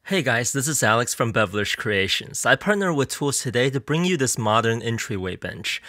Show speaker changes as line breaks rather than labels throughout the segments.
Hey guys, this is Alex from Bevelers Creations. I partner with ToolsToday to bring you this modern entryway bench.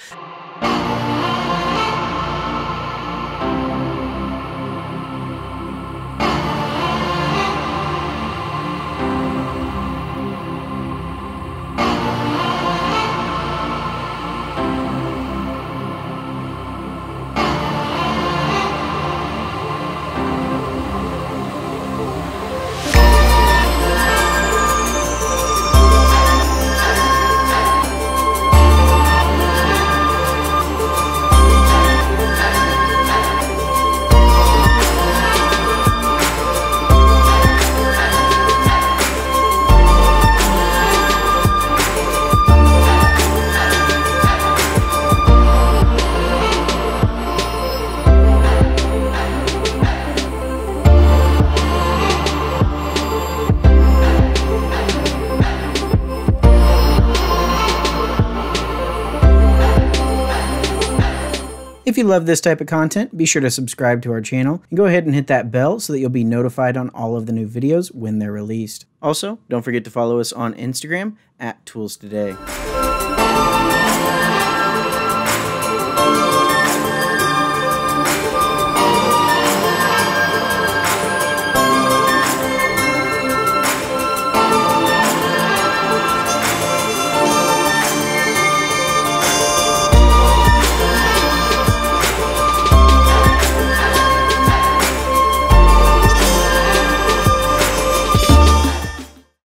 If you love this type of content, be sure to subscribe to our channel and go ahead and hit that bell so that you'll be notified on all of the new videos when they're released. Also, don't forget to follow us on Instagram at ToolsToday.